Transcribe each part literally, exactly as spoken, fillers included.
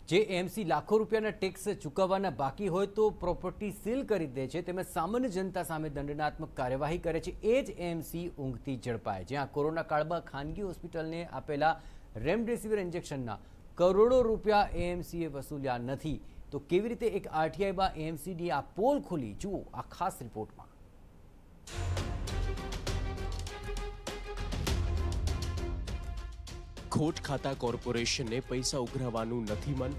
જે એએમસી લાખો રૂપિયાના ટેક્સ ચૂકવવાના બાકી હોય તો પ્રોપર્ટી સીલ કરી દે છે, તેમજ સામાન્ય જનતા સામે દંડનાત્મક કાર્યવાહી કરે છે, એ જ એએમસી ઊંઘથી ઝડપાય. જ્યાં કોરોના કાળમાં ખાનગી હોસ્પિટલને આપેલા રેમડેસિવિર ઇન્જેક્શનના કરોડો રૂપિયા એએમસીએ વસૂલ્યા નથી, તો કેવી રીતે એક આરટીઆઈમાં એએમસીની આ પોલ ખુલી, જુઓ આ ખાસ રિપોર્ટમાં. ખોટ ખાતા કોર્પોરેશનને પૈસા ઉઘરાવવાનું નથી મન.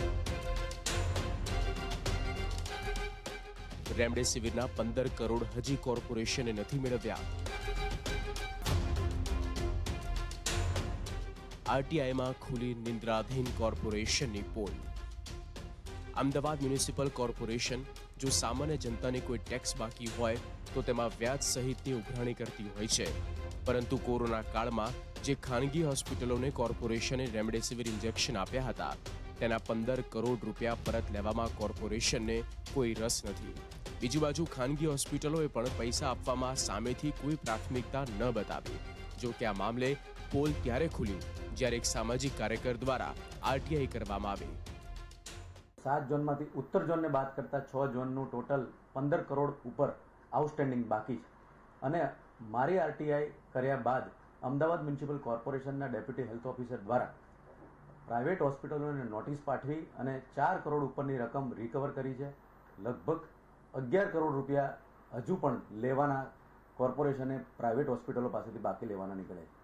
રેમડેસિવિરના પંદર કરોડ હજી કોર્પોરેશને નથી મેળવ્યા. આરટીઆઈમાં ખુલી નિંદ્રાધીન કોર્પોરેશનની પોલ. અમદાવાદ મ્યુનિસિપલ કોર્પોરેશન જો સામાન્ય જનતાને કોઈ ટેક્સ બાકી હોય તો તેમાં વ્યાજ સહિતની ઉઘરાણી કરતી હોય છે, પરંતુ કોરોના કાળમાં જે ખાનગી હોસ્પિટલોને કોર્પોરેશને રેમડેસિવિર ઇન્જેક્શન આપ્યા હતા તેના પંદર કરોડ રૂપિયા પરત લેવામાં કોર્પોરેશનને કોઈ રસ નથી. બીજી બાજુ ખાનગી હોસ્પિટલોએ પણ પૈસા આપવામાં સામેથી કોઈ પ્રાથમિકતા ન બતાવી. જો કે આ મામલે પોલ ત્યારે ખુલ્યું જ્યારે એક સામાજિક કાર્યકર દ્વારા આરટીઆઈ કરવામાં આવી. સાત ઝોનમાંથી ઉત્તર ઝોનને બાદ કરતા છ ઝોનનું ટોટલ પંદર કરોડ ઉપર આઉટસ્ટેન્ડિંગ બાકી છે, અને મારી આરટીઆઈ કર્યા બાદ અમદાવાદ મ્યુનિસિપલ કોર્પોરેશનના ડેપ્યુટી હેલ્થ ઓફિસર દ્વારા પ્રાઇવેટ હોસ્પિટલોને નોટિસ પાઠવી અને ચાર કરોડ ઉપરની રકમ રિકવર કરી છે. લગભગ અગિયાર કરોડ રૂપિયા હજુ પણ લેવાના કોર્પોરેશને પ્રાઇવેટ હોસ્પિટલો પાસેથી બાકી લેવાના નીકળે છે.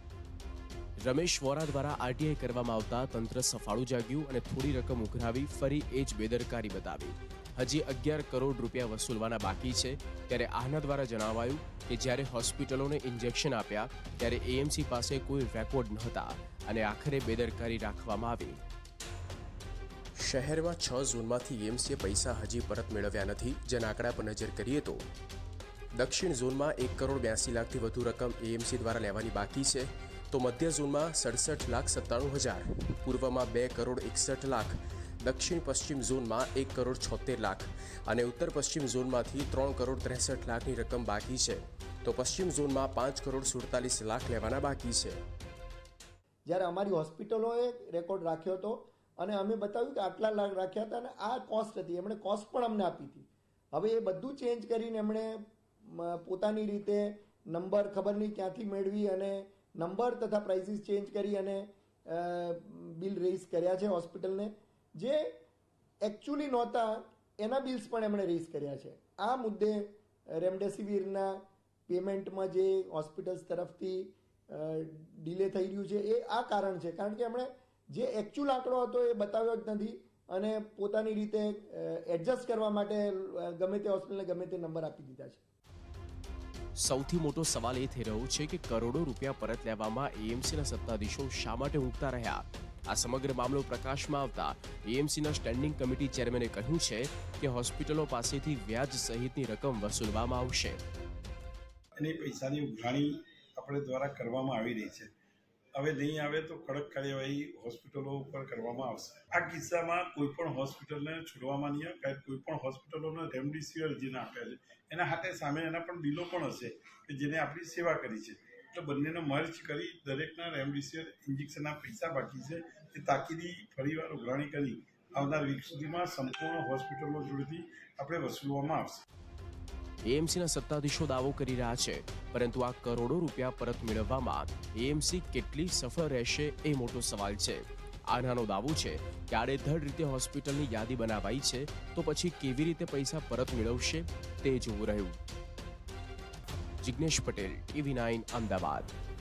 રમેશ વોરા દ્વારા આરટીઆઈ કરવામાં આવતા તંત્ર સફાળું જાગ્યું અને થોડી રકમ ઉઘરાવી ફરી એ જ બેદરકારી બતાવી. હજી અગિયાર કરોડ રૂપિયા વસૂલવાના બાકી છે, ત્યારે આહના દ્વારા જણાવાયું કે જ્યારે હોસ્પિટલોને ઇન્જેક્શન આપ્યા ત્યારે એએમસી પાસે કોઈ રેકોર્ડ નહોતા અને આખરે બેદરકારી રાખવામાં આવી. શહેરમાં છ ઝોનમાંથી એએમસીએ પૈસા હજી પરત મેળવ્યા નથી. જેના આંકડા પર નજર કરીએ તો દક્ષિણ ઝોનમાં એક કરોડ બ્યાસી લાખથી વધુ રકમ એએમસી દ્વારા લેવાની બાકી છે, તો મધ્ય ઝોનમાં સડસઠ લાખ સત્તાણું હજાર, પૂર્વમાં બે કરોડ એકસઠ લાખ, દક્ષિણ પશ્ચિમ ઝોનમાં એક કરોડ છોતેર લાખ અને ઉત્તર પશ્ચિમ ઝોનમાંથી ત્રણ કરોડ ત્રેસઠ લાખની રકમ બાકી છે, તો પશ્ચિમ ઝોનમાં પાંચ કરોડ સુડતાલીસ લાખ લેવાના બાકી છે. જ્યારે અમારી હોસ્પિટલોએ રેકોર્ડ રાખ્યો હતો અને અમે બતાવ્યું કે આટલા લાખ રાખ્યા હતા અને આ કોસ્ટ હતી, એમણે કોસ્ટ પણ અમને આપી હતી. હવે એ બધું ચેન્જ કરીને એમણે પોતાની રીતે નંબર ખબર નહીં ક્યાંથી મેળવી અને નંબર તથા પ્રાઇસીસ ચેન્જ કરી અને બિલ રેઇઝ કર્યા છે હોસ્પિટલને, જે એકચ્યુઅલી નહોતા એના બિલ્સ પણ એમણે રેઇઝ કર્યા છે. આ મુદ્દે રેમડેસિવિરના પેમેન્ટમાં જે હોસ્પિટલ્સ તરફથી ડિલે થઈ રહ્યું છે એ આ કારણ છે, કારણ કે એમણે જે એકચ્યુઅલ આંકડો હતો એ બતાવ્યો જ નથી અને પોતાની રીતે એડજસ્ટ કરવા માટે ગમે તે હોસ્પિટલને ગમે તે નંબર આપી દીધા છે. સૌથી મોટો સવાલ એ થઈ રહ્યો છે કે કરોડો રૂપિયા પરત લેવામાં એએમસીના સત્તાધીશો શા માટે ઊંઘતા રહ્યા. આ સમગ્ર મામલો પ્રકાશમાં આવતા એએમસીના સ્ટેન્ડિંગ કમિટી ચેરમેને કહ્યું છે કે હોસ્પિટલો પાસેથી વ્યાજ સહિતની રકમ વસૂલવામાં આવશે. અને પૈસાની ઉઘરાણી આપણે દ્વારા કરવામાં આવી રહી છે. હવે નહીં આવે તો કડક કાર્યવાહી હોસ્પિટલો ઉપર કરવામાં આવશે. આ કિસ્સામાં કોઈ પણ હોસ્પિટલને છોડવામાં નહીં આવે. કોઈ પણ હોસ્પિટલોને રેમડેસિવિર જેને આપ્યા છે એના હાથે સામે એના પણ બિલો પણ હશે કે જેને આપણી સેવા કરી છે. એટલે બંનેને મર્જ કરી દરેકના રેમડેસિવિર ઇન્જેક્શનના પૈસા બાકી છે એ તાકીદી ફરીવાર ઉઘરાણી કરી આવનાર વીક સુધીમાં સંપૂર્ણ હોસ્પિટલો જોડેથી આપણે વસૂલવામાં આવશે. એએમસીના સત્તાધીશો દાવો કરી રહ્યા છે, પરંતુ આ કરોડો રૂપિયા પરત મેળવવામાં એએમસી કેટલી સફળ રહેશે એ મોટો સવાલ છે. આનાનો દાવો છે કે આડેધડ રીતે હોસ્પિટલની યાદી બનાવાઈ છે, તો પછી કેવી રીતે પૈસા પરત મેળવશે તે જોવું રહ્યું. Jignesh Patel, TV nine, Ahmedabad.